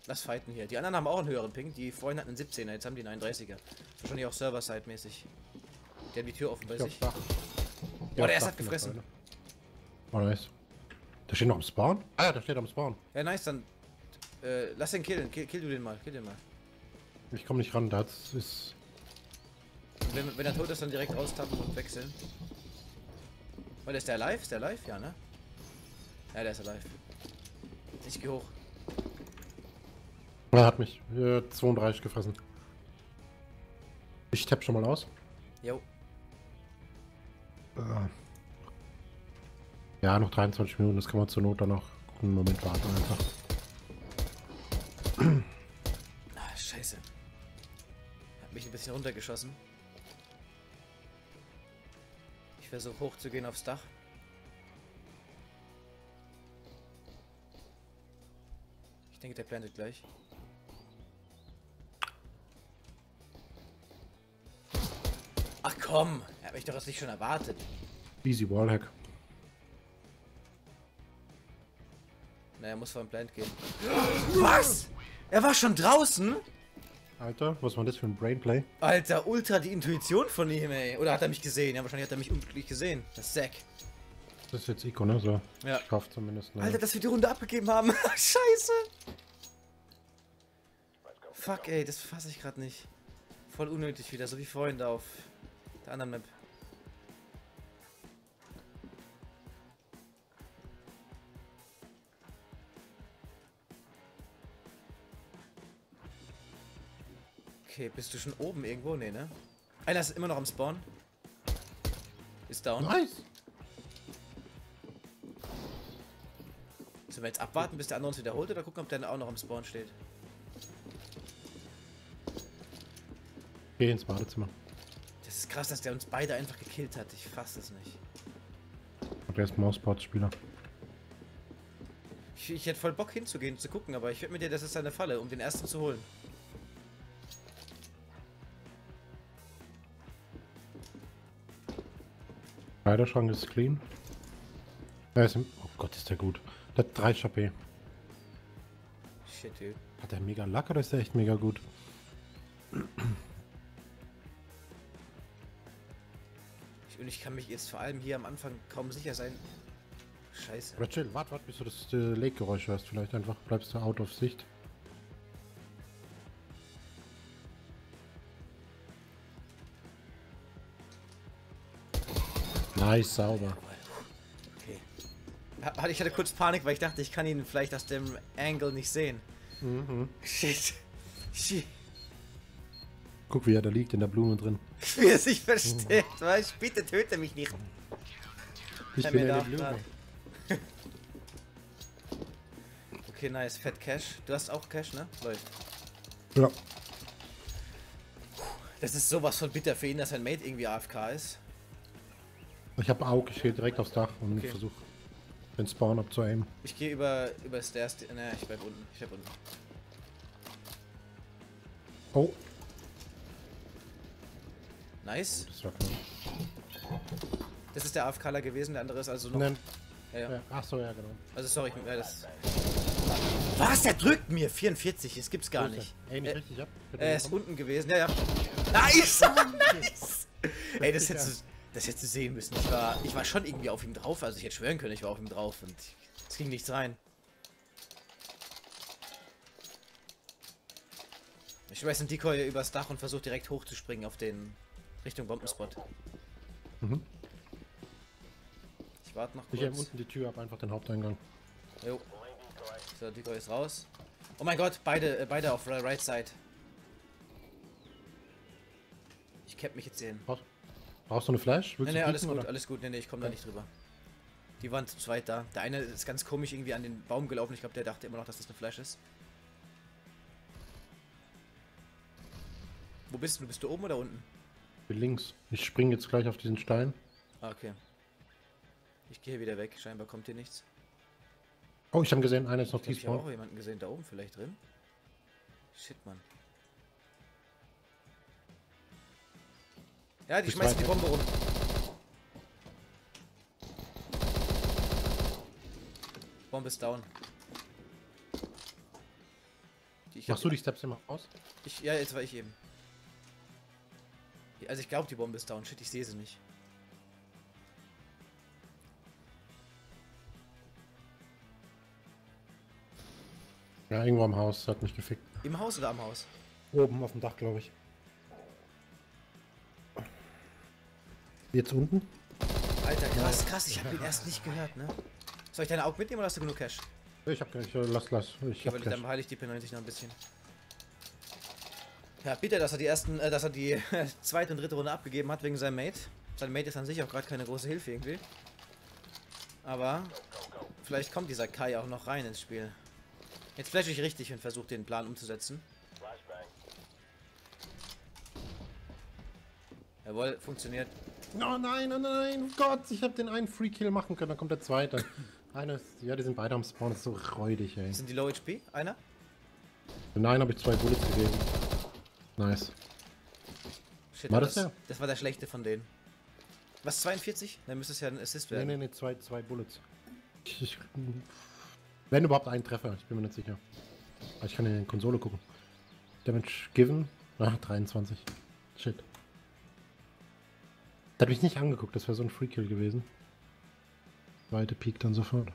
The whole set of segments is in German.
Lass fighten hier. Die anderen haben auch einen höheren Ping. Die vorhin hatten einen 17er, jetzt haben die einen 31er. Wahrscheinlich auch Server-Side-mäßig. Die haben die Tür offen bei sich. Dach. Oh, der erste hat gefressen. Oh, nice. Der steht noch am Spawn? Ah ja, der steht am Spawn. Ja, nice, dann lass den killen. Kill du den mal. Kill den mal. Ich komme nicht ran, das ist... Und wenn er tot ist, dann direkt austappen und wechseln. Weil ist der alive? Ist der alive? Ja, ne? Ja, der ist alive. Ich geh hoch. Er hat mich 32 gefressen. Ich tapp schon mal aus. Jo. Ja, noch 23 Minuten, das kann man zur Not dann noch einen Moment warten einfach. Ah, scheiße. Hat mich ein bisschen runtergeschossen. Ich versuche hoch zu gehen aufs Dach. Ich denke, der plantet gleich. Ach komm, er hat mich doch jetzt nicht schon erwartet. Easy Wallhack. Naja, er muss vor dem Plant gehen. Was? Er war schon draußen? Alter, was war das für ein Brainplay? Alter, ultra die Intuition von ihm, ey. Oder hat er mich gesehen? Ja, wahrscheinlich hat er mich unglücklich gesehen. Das ist Zack. Das ist jetzt Ico, ne? So. Ja. Ich hoffe zumindest. Ne? Alter, dass wir die Runde abgegeben haben. Scheiße. Fuck, ey, das fasse ich gerade nicht. Voll unnötig wieder, so wie vorhin da auf der anderen Map. Okay, bist du schon oben irgendwo? Nee, ne? Einer ist immer noch am Spawn. Ist down. Nice! Sollen wir jetzt abwarten, bis der andere uns wiederholt oder gucken, ob der auch noch am Spawn steht? Geh ins Badezimmer. Das ist krass, dass der uns beide einfach gekillt hat. Ich fasse es nicht. Und der ist Mausport-Spieler. Ich hätte voll Bock hinzugehen, zu gucken, aber ich wette mit dir, das ist eine Falle, um den ersten zu holen. Kleiderschrank ist clean. Er ist im... Oh Gott, ist der gut. Der hat 3 HP. Shit, dude. Hat der mega Luck oder ist der echt mega gut? Und ich kann mich jetzt vor allem hier am Anfang kaum sicher sein. Scheiße. Oder chill, warte, bis du das Lake-Geräusch hörst. Vielleicht einfach bleibst du out of Sicht. Nice, sauber. Okay. Ich hatte kurz Panik, weil ich dachte, ich kann ihn vielleicht aus dem Angle nicht sehen. Mhm. Shit. Shit. Guck, wie er da liegt in der Blume drin. Wie er sich versteckt, weißt du? Bitte töte mich nicht. Ich Hab bin mir in der da- Blume. Okay, nice. Fett Cash. Du hast auch Cash, ne? Läuft. Ja. Das ist sowas von bitter für ihn, dass sein Mate irgendwie AFK ist. Ich hab Aug, ich gehe direkt aufs Dach und Okay. versuche den Spawn abzuaimen. Ich gehe über Stairs. Ne, ich bleib unten. Ich bleib unten. Oh, Nice. das war klar. Das ist der AFKler gewesen, der andere ist also noch. Nein. Ja, ja. Ja. Ach so, ja, genau. Also sorry, das. Was? Der drückt mir 44, das gibt's gar nicht. Ey, nicht richtig ab. Er ist unten gewesen, ja, ja. Nice! Nice! Ey, das hättest du sehen müssen. Ich war schon irgendwie auf ihm drauf, also ich hätte schwören können, ich war auf ihm drauf und es ging nichts rein. Ich schmeiß einen Decoy übers Dach und versuche direkt hochzuspringen auf den Richtung Bombenspot. Mhm. Ich warte noch Ich kurz. unten die Tür ab, einfach den Haupteingang. Jo. So, Decoy ist raus. Oh mein Gott, beide auf Right Side. Ich cap mich jetzt hier hin. Brauchst du eine Flash? Willst Nee, du alles pieken, gut, oder? alles gut. Nee, ich komme da nicht drüber. Die waren zu zweit da. Der eine ist ganz komisch irgendwie an den Baum gelaufen. Ich glaube, der dachte immer noch, dass das eine Flash ist. Wo bist du? Bist du oben oder unten? Hier links. Ich springe jetzt gleich auf diesen Stein. Ah, okay. Ich gehe hier wieder weg. Scheinbar kommt hier nichts. Oh, ich habe gesehen, einer ist noch Ich habe auch T-Spawn. jemanden gesehen, da oben vielleicht drin. Shit, Mann. Ja, die Bis schmeißen die weiter. Bombe rum. Bombe ist down. Machst du die Steps immer aus? Ja, jetzt war ich eben. Also ich glaube, die Bombe ist down. Shit, ich sehe sie nicht. Ja, irgendwo am Haus. Hat mich gefickt. Im Haus oder am Haus? Oben auf dem Dach, glaube ich. Jetzt unten? Alter, krass. Ich habe ihn erst nicht gehört, ne? Soll ich deine Augen mitnehmen oder hast du genug Cash? Ich hab gar nicht. Lass. Ich hab Dann behalte ich die P90 noch ein bisschen. Ja, bitte, dass er die zweite und dritte Runde abgegeben hat wegen seinem Mate. Sein Mate ist an sich auch gerade keine große Hilfe irgendwie. Aber vielleicht kommt dieser Kai auch noch rein ins Spiel. Jetzt flash ich richtig und versuche den Plan umzusetzen. Jawohl, funktioniert. Oh nein, oh Gott, ich habe den einen Free Kill machen können, dann kommt der zweite. Ja, die sind beide am Spawn, das ist so räudig, ey. Sind die Low HP? Einer? Nein, habe ich 2 Bullets gegeben. Nice. Shit, War das der? Das war der schlechte von denen. Was, 42? Dann müsste es ja ein Assist werden. Nee, zwei Bullets. Wenn überhaupt einen Treffer, ich bin mir nicht sicher. Aber ich kann in die Konsole gucken. Damage given. 23. Shit. Da hat mich nicht angeguckt, das wäre so ein Free Kill gewesen. Zweite Peak dann sofort.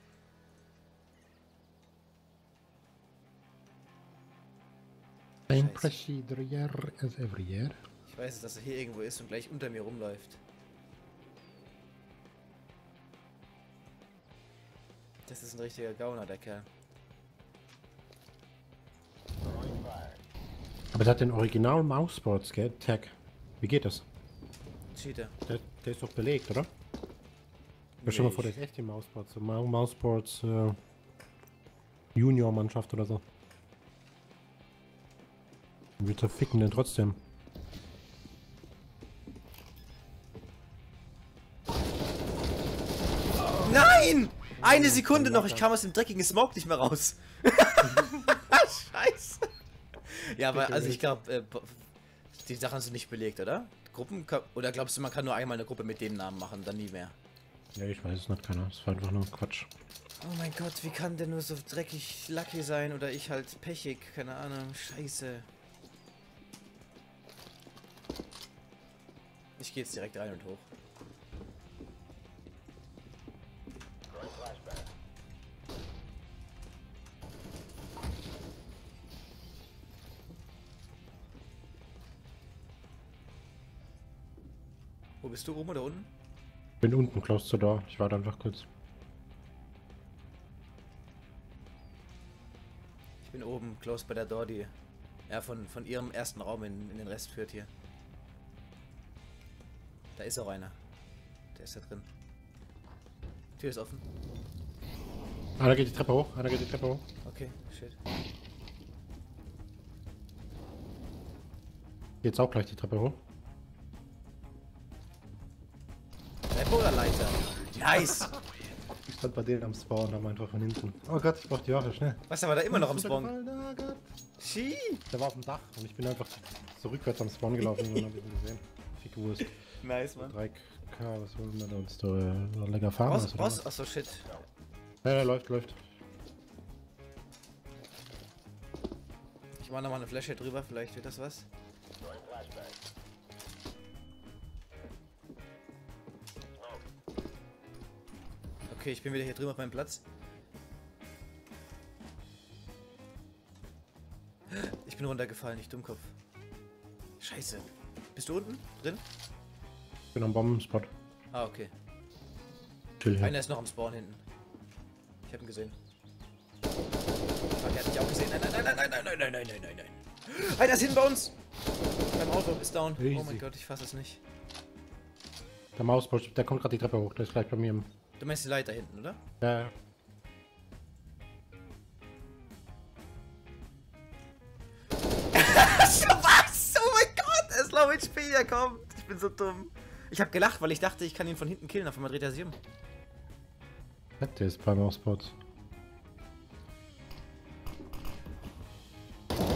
Ein procedure as every year. Ich weiß, dass er hier irgendwo ist und gleich unter mir rumläuft. Das ist ein richtiger Gauner, der Kerl. Aber der hat den Original Mouseboards, gell? Tag. Wie geht das? Cheater. Der ist doch belegt, oder? Nee, stell mal vor, der ist echt die Mouseboards. So Mouseboards Junior-Mannschaft oder so. Wir zerficken den trotzdem. Nein! Eine Sekunde noch, ich kam aus dem dreckigen Smoke nicht mehr raus. Scheiße. Ja, aber also ich glaube, die Sachen sind nicht belegt, oder? Gruppen, oder glaubst du, man kann nur einmal eine Gruppe mit dem Namen machen, dann nie mehr? Ja, ich weiß es nicht, keiner. Es war einfach nur Quatsch. Oh mein Gott, wie kann der nur so dreckig lucky sein oder ich halt pechig, keine Ahnung, scheiße. Ich gehe jetzt direkt rein und hoch. Wo bist du, oben oder unten? Bin unten, close to door. Ich warte einfach kurz. Ich bin oben, close bei der Door, die von ihrem ersten Raum in den Rest führt hier. Da ist auch einer. Der ist da drin. Tür ist offen. Einer geht die Treppe hoch, Okay, shit. Jetzt auch gleich die Treppe hoch. Treppe oder Leiter? Nice! Ich stand bei denen am Spawn, haben einfach von hinten. Oh Gott, ich brauch die Waffe, schnell. Was, der war da immer noch am Spawn? Oh Gott. Schie! Der war auf dem Dach und ich bin einfach so rückwärts am Spawn gelaufen und hab ihn gesehen. Fick Wurst. Nice, Mann. 3K, was wollen wir da uns da lecker fahren? Ross, achso, shit. Ja, der läuft. Ich mach nochmal eine Flasche drüber, vielleicht wird das was. Okay, ich bin wieder hier drüben auf meinem Platz. Ich bin runtergefallen, ich Dummkopf. Scheiße. Bist du unten? Drin? Ich bin am Bombenspot. Ah, okay. Chill hier. Einer ist noch am Spawn hinten. Ich hab ihn gesehen. Ah, der hat mich auch gesehen. Nein. Einer ist hinten bei uns! Beim Auto ist down. Easy. Oh mein Gott, ich fass es nicht. Der Mausboard, der kommt gerade die Treppe hoch, der ist gleich bei mir im... Du meinst die Leiter hinten, oder? Ja. Was? Oh mein Gott, es Low HP, der kommt. Ich bin so dumm. Ich hab gelacht, weil ich dachte, ich kann ihn von hinten killen. Auf einmal dreht er sich um. Der ist beim Mausboard.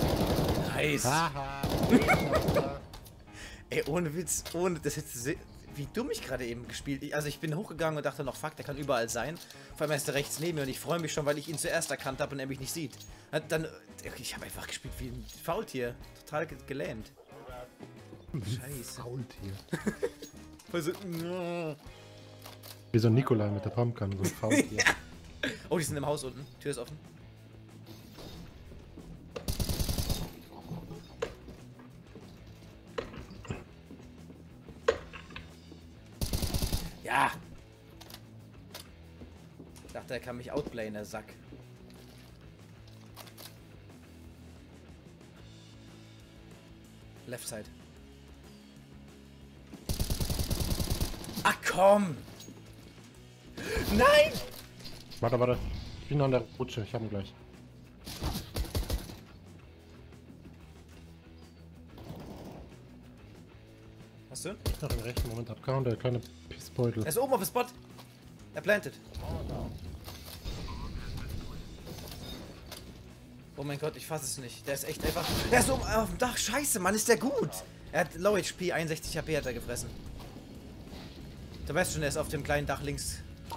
Nice. Haha. Ey, ohne Witz, ohne das jetzt. wie dumm ich gerade eben gespielt. Also ich bin hochgegangen und dachte noch, fuck, der kann überall sein. Vor allem ist er rechts neben mir und ich freue mich schon, weil ich ihn zuerst erkannt habe und er mich nicht sieht. Dann, ich habe einfach gespielt wie ein Faultier. Total gelähmt. Scheiße. Faultier. Also, Wie so ein Nikolai mit der Pumpgun, so ein Faultier. oh, die sind im Haus unten. Tür ist offen. Ja! Ich dachte, er kann mich outplayen, der Sack. Left side. Ach komm! Nein! Warte. Ich bin an der Rutsche, ich hab ihn gleich. Hast du? Noch im rechten Moment abgehauen, der kleine Pissbeutel. Er ist oben auf dem Spot. Er plantet. Oh mein Gott, ich fasse es nicht. Der ist echt einfach... Der ist oben auf dem Dach. Scheiße, Mann, ist der gut. Er hat Low HP, 61 HP hat er gefressen. Du weißt schon, er ist auf dem kleinen Dach links.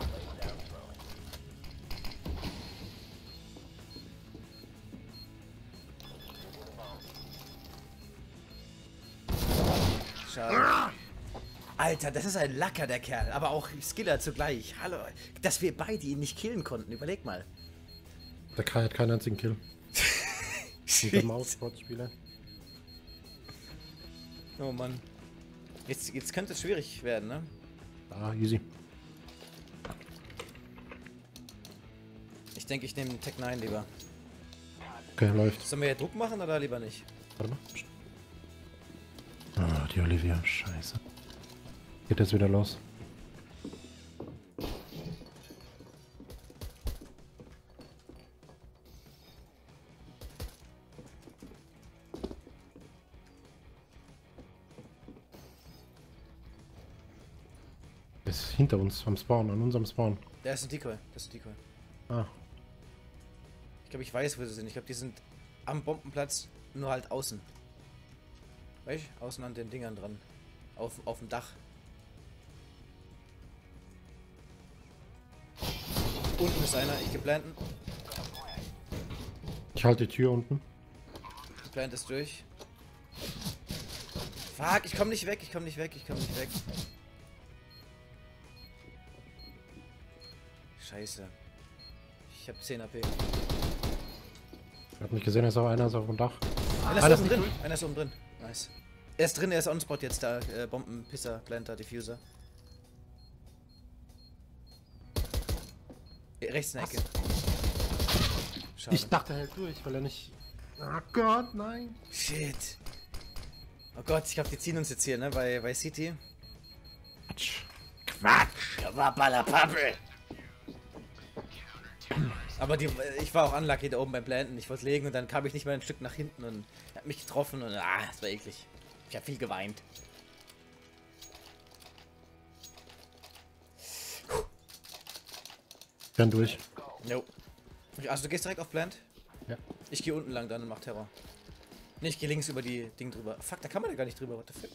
Schade. Alter, das ist ein Lacker, der Kerl. Aber auch Skiller zugleich. Hallo. Dass wir beide ihn nicht killen konnten. Überleg mal. Der Kai hat keinen einzigen Kill. Und der Mausbot-Spieler. Oh Mann. Jetzt könnte es schwierig werden, ne? Ah, easy. Ich denke, ich nehme Tech 9 lieber. Okay, läuft. Sollen wir hier Druck machen oder lieber nicht? Warte mal. Ah, die Olivia, scheiße. Geht jetzt wieder los. Ist hinter uns am Spawn, an unserem Spawn. Der ist ein Decoy. Das ist ein Decoy. Ah, Ich glaube, ich weiß, wo sie sind. Ich glaube, die sind am Bombenplatz, nur halt außen. Weißt du? Außen an den Dingern dran. Auf dem Dach. Unten ist einer. Ich geplanten. ich halte die Tür unten. Geplant ist durch. Fuck, ich komme nicht weg. Ich komme nicht weg. Scheiße. Ich habe 10 AP. Ich hab nicht gesehen, ist auch einer ist auf dem Dach. Einer ist oben drin. Einer ist oben drin. Nice. Er ist drin, er ist on spot jetzt da. Bombenpisser, Planter, Diffuser. Rechts in der Ecke. Schade. Ich dachte, er hält durch, weil er nicht... Oh Gott, nein. Shit. Oh Gott, ich glaube, die ziehen uns jetzt hier, ne? Bei City. Quatsch. Wappalapappel. Aber ich war auch unlucky da oben beim Planten. Ich wollte legen und dann kam ich nicht mal ein Stück nach hinten und hat mich getroffen und das war eklig. Ich habe viel geweint. Renn durch. No. Also du gehst direkt auf Plant? Ja. Ich gehe unten lang dann und mach Terror. Ne, ich gehe links über die Ding drüber. Fuck, da kann man ja gar nicht drüber. What the fuck?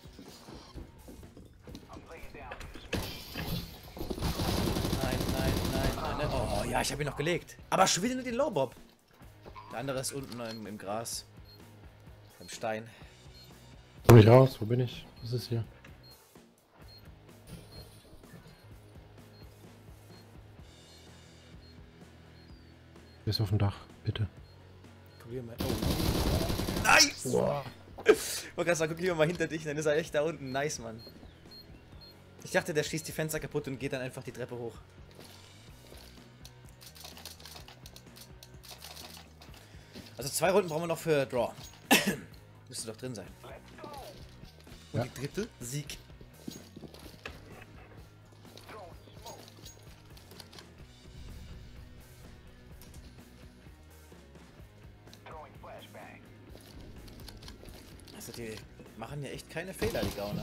Nein. Oh ja, ich habe ihn noch gelegt. Aber schon wieder nur den Lowbob. Der andere ist unten im Gras. Beim Stein. Komm ich raus? Wo bin ich? Was ist hier? Du bist auf dem Dach, bitte. Guck hier mal. Oh. Nice! Wow. Ich wollte gerade sagen, guck lieber mal hinter dich, dann ist er echt da unten. Nice, Mann. Ich dachte, der schießt die Fenster kaputt und geht dann einfach die Treppe hoch. Also 2 Runden brauchen wir noch für Draw. Müsste doch drin sein. Und Ja. die dritte? Sieg. Also die machen ja echt keine Fehler, die Gauner.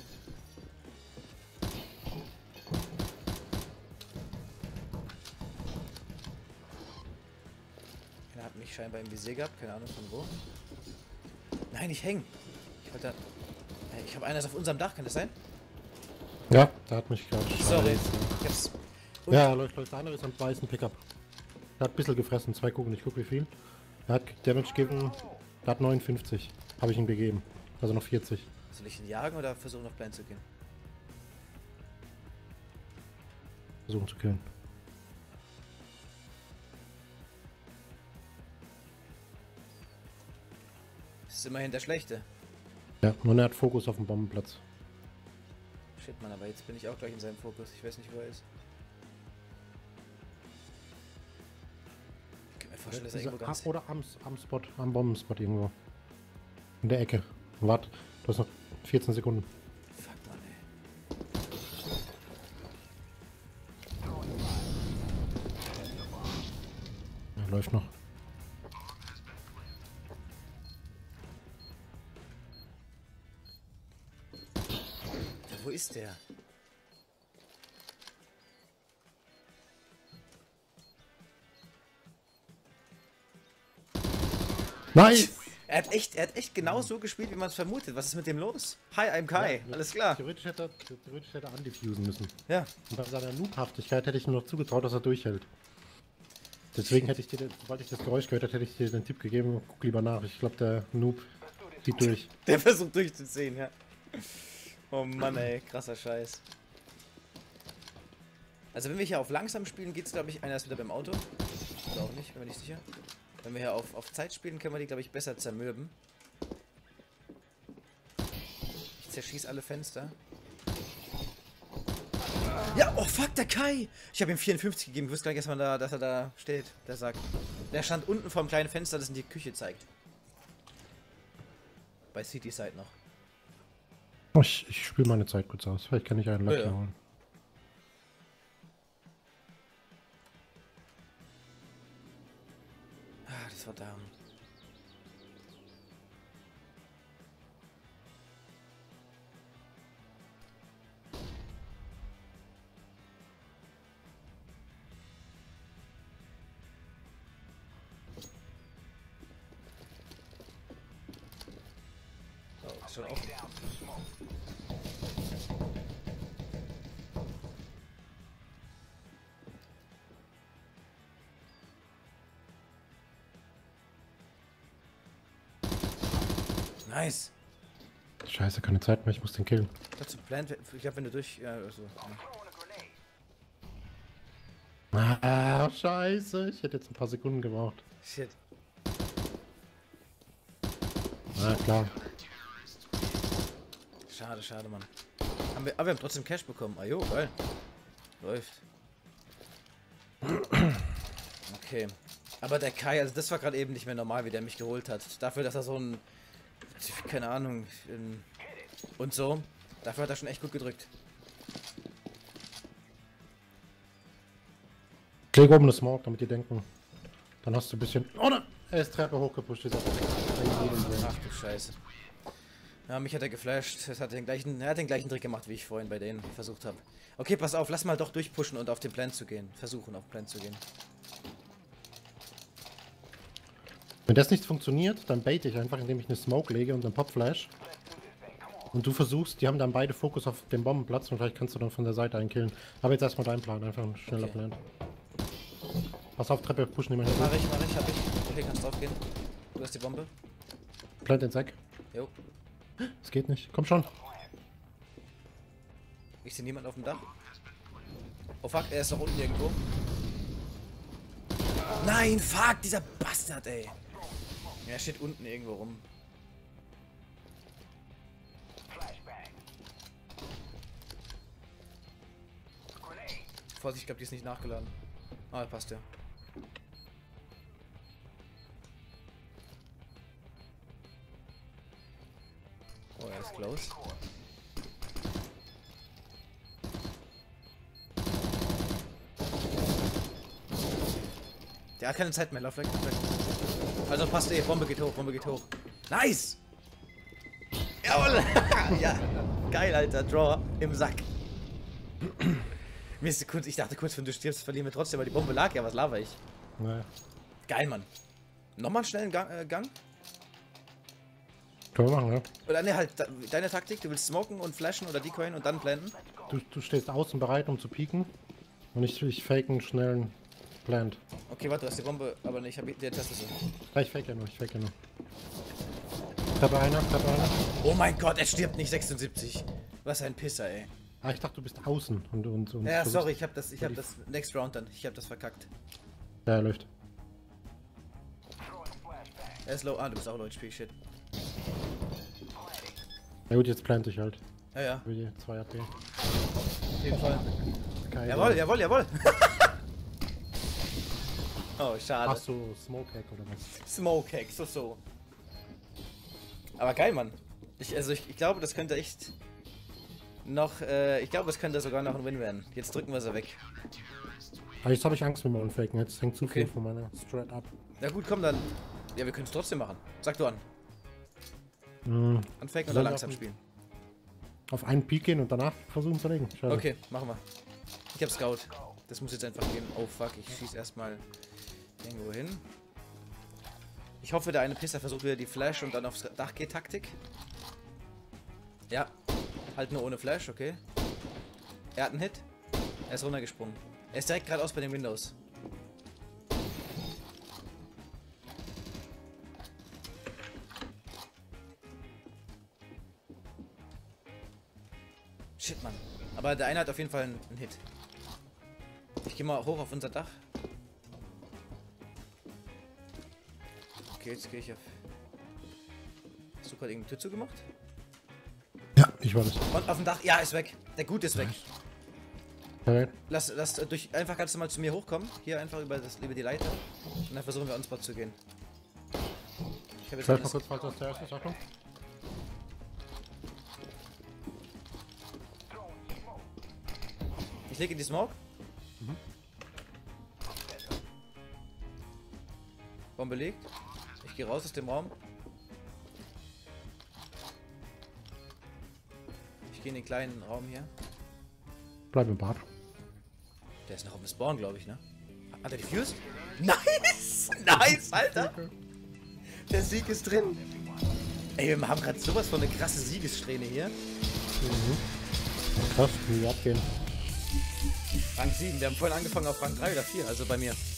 Er hat mich scheinbar im Visier gehabt, keine Ahnung von wo. Nein, ich häng. Ich habe einer ist auf unserem Dach, kann das sein? Ja, der hat mich gerade. Sorry. Ich hab's. Ja, läuft einer ist am weißen Pickup. Der hat ein bisschen gefressen, 2 Kugeln, ich guck wie viel. Er hat Damage gegeben, der hat 59. Habe ich ihm gegeben. Also noch 40. Soll ich ihn jagen oder versuchen auf Plan zu gehen? Versuchen zu killen. Das ist immerhin der Schlechte. Ja, und er hat Fokus auf dem Bombenplatz. Shit, Mann, aber jetzt bin ich auch gleich in seinem Fokus. Ich weiß nicht, wo er ist. Ich kann mir vorstellen, dass er irgendwo ganz... Oder am Spot, am Bombenspot irgendwo. In der Ecke. Warte, du hast noch 14 Sekunden. Fuck, Mann, ey. Ja, läuft noch. Ja, wo ist der? Nein! Er hat echt genau so gespielt, wie man es vermutet. Was ist mit dem los? Hi, I'm Kai. Ja, Alles klar. Theoretisch hätte er undiffusen müssen. Ja. Und bei seiner Noobhaftigkeit hätte ich ihm noch zugetraut, dass er durchhält. Deswegen hätte ich dir, sobald ich das Geräusch gehört hätte, hätte ich dir den Tipp gegeben, guck lieber nach. Ich glaube, der Noob zieht durch. Der versucht durchzuziehen, ja. Oh Mann, ey. Krasser Scheiß. Also wenn wir hier auf langsam spielen, geht's, glaube ich, einer ist wieder beim Auto. Oder auch nicht, bin mir nicht sicher. Wenn wir hier auf Zeit spielen, können wir die, glaube ich, besser zermürben. Ich zerschieß alle Fenster. Ja, oh fuck, der Kai! Ich habe ihm 54 gegeben, ich wusste gar nicht, dass er da steht, der Sack. Der stand unten vor dem kleinen Fenster, das in die Küche zeigt. Bei City Side noch. Oh, ich spiele meine Zeit kurz aus. Vielleicht kann ich einen Lucky holen. Ah, das war da. Oh, ist schon offen. Nice. Scheiße, keine Zeit mehr, ich muss den killen. Dazu plant, ich glaube, wenn du durch. Ja, also, Ah, scheiße, ich hätte jetzt ein paar Sekunden gebraucht. Shit. Na klar. Schade, schade, Mann. Aber wir haben trotzdem Cash bekommen. Ah jo, geil. Läuft. Okay. Aber der Kai, also das war gerade eben nicht mehr normal, wie der mich geholt hat. Dafür, dass er so ein... Keine Ahnung. Und so. Dafür hat er schon echt gut gedrückt. Ich leg oben eine Smoke, damit die denken. Dann hast du ein bisschen... Oder? Er ist Treppe hochgepusht, dieser... Ach du Scheiße. Ja, mich hat er geflasht. Er hat den gleichen Trick gemacht, wie ich vorhin bei denen versucht habe. Okay, pass auf, lass mal doch durchpushen und auf den Plan zu gehen. Versuchen, auf den Plan zu gehen. Wenn das nicht funktioniert, dann bait ich einfach, indem ich eine Smoke lege und einen Popflash. Und du versuchst, die haben dann beide Fokus auf den Bombenplatz und vielleicht kannst du dann von der Seite einen killen. Aber jetzt erstmal dein Plan, einfach ein schneller Plan. Pass auf, Treppe pushen die mal hin. Mach ich, hab ich. Okay, kannst drauf gehen. Du hast die Bombe. Plant den Sack. Jo. Es geht nicht. Komm schon. Ich sehe niemanden auf dem Dach. Oh fuck, er ist noch unten irgendwo. Nein, fuck, dieser Bastard, ey. Er steht unten irgendwo rum. Vorsicht, ich glaube, die ist nicht nachgeladen. Ah, passt ja. Oh, er ist close. Der hat keine Zeit mehr, lauf weg, lauf weg. Also passt eh, Bombe geht hoch, Bombe geht hoch. Nice! Jawohl! Ja, geil, Alter, Draw im Sack. Mir ist kurz, ich dachte kurz, wenn du stirbst, verlieren wir trotzdem, weil die Bombe lag ja, was laber ich? Naja. Geil, Mann. Nochmal einen schnellen Gang? Können wir machen, ja? Oder ne, halt, deine Taktik, du willst smoken und flashen oder decoyen und dann planten? Du stehst außen bereit, um zu pieken. Und ich fake einen schnellen Plant. Okay, warte, du hast die Bombe, aber nicht, ich habe die Taste so. Ja, ich fake ja nur. Treppe einer. Oh mein Gott, er stirbt nicht, 76. Was ein Pisser, ey. Ah, ich dachte, du bist außen. Und Ja, sorry, ich hab das Next Round dann. Ich hab das verkackt. Ja, er läuft. Er ist low. Ah, du bist auch low HP, shit. Ja gut, jetzt plant ich halt. Ja. Wie die 2 AP. Auf jeden Fall. Geil. Jawohl. Oh, schade. Ach so, Smoke Hack oder was? Smoke Hack, so. Aber geil, Mann. Ich glaube, das könnte echt noch, ich glaube, es könnte sogar noch ein Win werden. Jetzt drücken wir sie weg. Aber jetzt habe ich Angst mit dem Unfaken. Jetzt hängt zu viel Okay. von meiner Strat ab. Na gut, komm dann. Ja, wir können es trotzdem machen. Sag du an. Anfaken oder Soll langsam auf- spielen? Auf einen Peak gehen und danach versuchen zu legen. Schade. Okay, machen wir. Ich hab Scout. Das muss jetzt einfach gehen. Oh fuck, ich schieß erstmal irgendwo hin. Ich hoffe, der eine Pisser versucht wieder die Flash und dann aufs Dach geht Taktik. Ja. Halt nur ohne Flash, okay. Er hat einen Hit. Er ist runtergesprungen. Er ist direkt geradeaus bei den Windows. Shit, Mann. Aber der eine hat auf jeden Fall einen Hit. Ich gehe mal hoch auf unser Dach. Okay, jetzt gehe ich auf... Hast du gerade irgendeine Tür zugemacht? Ja, ich war das. Und auf dem Dach, ja, ist weg. Der Gute ist weg. Okay. Lass einfach ganz normal zu mir hochkommen. Hier einfach über die Leiter. Und dann versuchen wir on Spot zu gehen. Ich habe jetzt Schreib mal alles... kurz, falls das der erste ist. Achtung. Ich lege in die Smoke. Bombe legt. Ich gehe raus aus dem Raum. Ich gehe in den kleinen Raum hier. Bleib im Bad. Der ist noch auf dem Spawn, glaube ich, ne? Hat er defused? Nice! Nice, Alter! Der Sieg ist drin. Ey, wir haben gerade sowas von eine krasse Siegessträhne hier. Krass, wie abgehen. Rang 7. Wir haben vorhin angefangen auf Rang 3 oder 4, also bei mir.